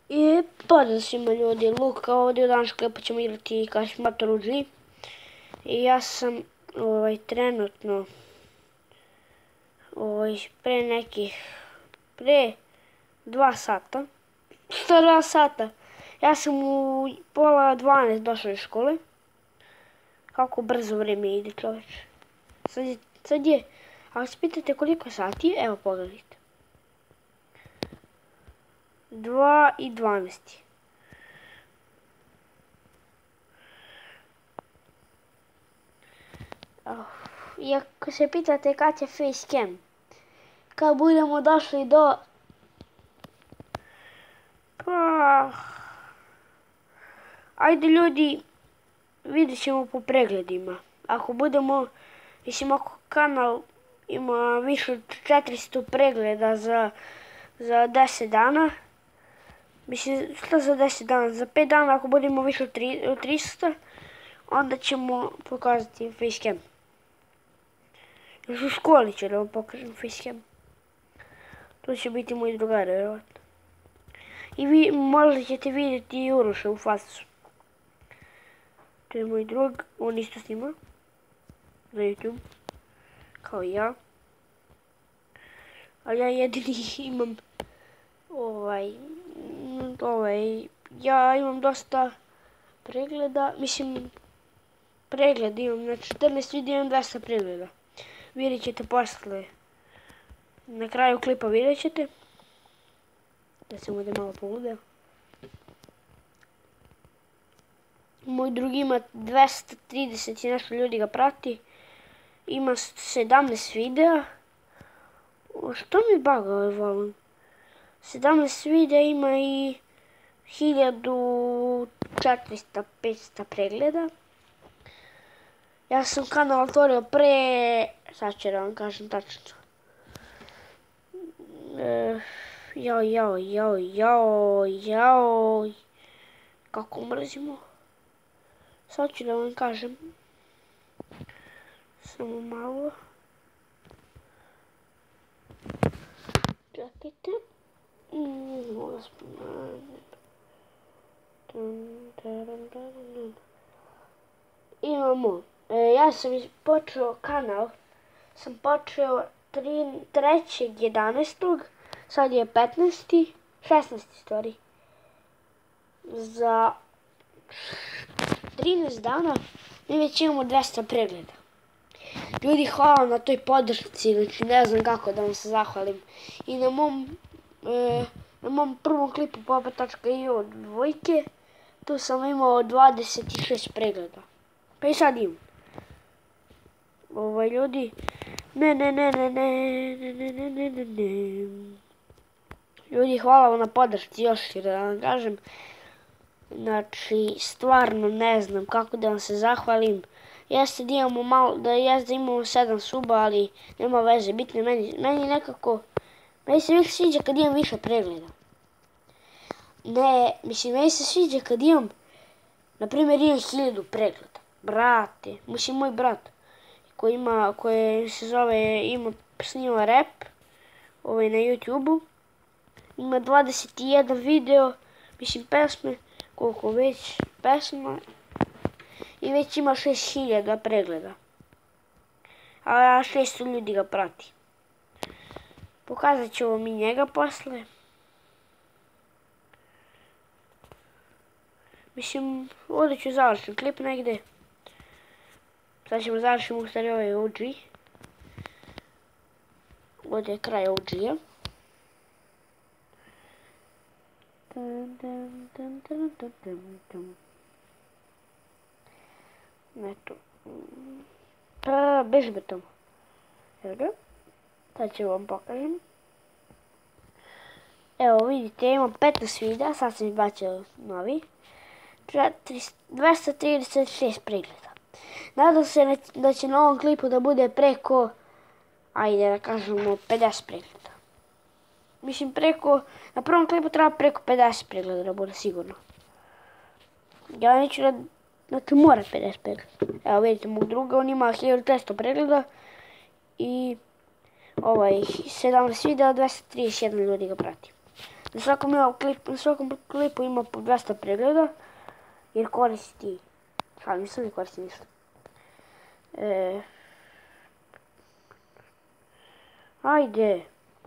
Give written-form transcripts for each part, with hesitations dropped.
I pozdrav svima ljudi, Luka ovdje, u današnjem klipu ćemo igrati Motor UG. I ja sam trenutno pre 2 sata, što 2 sata, ja sam u pola 12 došao iz škole. Kako brzo vrijeme ide, čovječe. Sad je, ako se pitate koliko sati, evo pogledajte. 2:12. I ako se pitate kad će facecam, kad budemo došli do... Ajde ljudi, vidjet ćemo po pregledima. Ako budemo, mislim ako kanal ima više od 400 pregleda za 10 dana, mislim, što za 10 dana? Za 5 dana ako budemo više od 300, onda ćemo pokazati facecam. Još u školi ću da vam pokažem facecam. To će biti moj drugar, vjerovatno. I vi možda ćete vidjeti i Uroša u facu. To je moj drug, on isto snima na YouTube, kao i ja. Ali ja jedini imam ja imam dosta pregleda, mislim, pregled imam, na 14 videa imam 200 pregleda. Vidjet ćete posle, na kraju klipa vidjet ćete. Da sam ovdje malo pogledao. Moj drugi ima 230 i nešto ljudi ga prati. Ima 17 videa. Što mi baga ovaj volim? 17 videa ima i 1400-500 pregleda. Ja sam kanal otvorio pre... Sad ću da vam kažem tačno. Kako mrzimo. Sad ću da vam kažem. Samo malo. Čekajte. Imamo. Ja sam počeo kanal. Sam počeo 3.11. Sad je 15. 16. stvari. Za 13 dana mi već imamo 200 pregleda. Ljudi, hvala na toj podršci, znači ne znam kako da vam se zahvalim. I na mom prvom klipu Papa.io od dvojke, tu sam imao 26 pregleda. Pa i sad imam. Ljudi, ljudi, hvala vam na podršci, još da vam kažem. Znači, stvarno ne znam kako da vam se zahvalim. Jeste da imamo malo, jeste da imamo 7 suba, ali nema veze, bitno je meni nekako, meni se više sviđa kad imam više pregleda. Ne, mislim, meni se sviđa kad imam, na primjer, imam 1000 pregleda. Brate, mislim, moj brat, koji se zove, snima rap, na YouTube-u, ima 21 video, mislim, pesme, koliko već pesma, i već ima 6000 pregleda. A 600 ljudi ga prati. Pokazat ću vam i njega posle. Mislim, ovdje ću završiti klip negdje. Sad ćemo završiti u stvari ovaj OG. Ovdje je kraj OG-a. Eto. Pa, beži me tamo. Evo ga. Sad ću vam pokažem. Evo vidite, imam 15 videa, sad sam izbacio novi. 236 pregleda. Nadam se da će na ovom klipu da bude preko, ajde da kažemo, 50 pregleda. Mislim na prvom klipu treba preko 50 pregleda da bude sigurno. Ja neću da mora 50 pregleda. Evo vidite mog druga, on ima 1400 pregleda i 17 videa, 231 ljudi ga prati. Na svakom klipu ima po 200 pregleda, jer koristi, nisam ne koristi ništa. Ajde,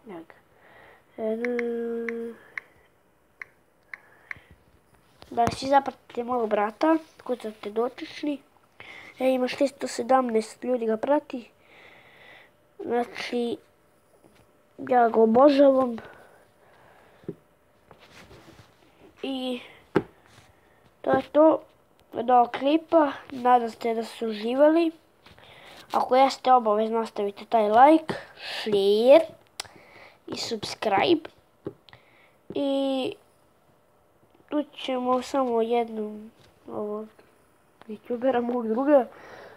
da svi zapratite mojeg brata, kucate dotični. Ima 617 ljudi ga prati. Znači, ja ga obožavam. I to je to od ovog klipa. Nadam se da ste uživali. Ako jeste, obavezno ostavite taj like, share i subscribe. I tu ćemo samo jednom ovog youtubera mog druga.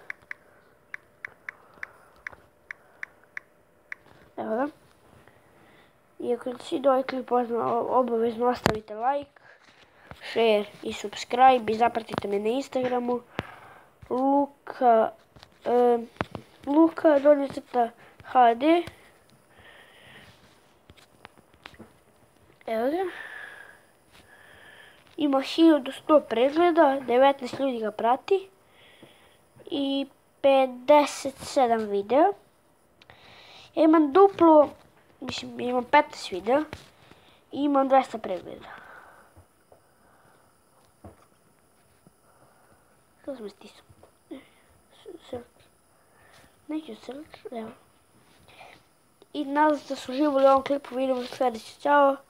Evo ga. I ako si do ovaj klip obavezno ostavite like, share i subscribe i zapratite me na Instagramu Luka_HD. Evo ga. Ima 1100 pregleda, 19 ljudi ga prati i 57 videa. Ja imam duplo, mislim imam 15 videa i imam 200 pregleda. Što sam stisao? Neću search, evo. I nadam se da su uživali u ovom klipu, vidimo u sljedeći, čao.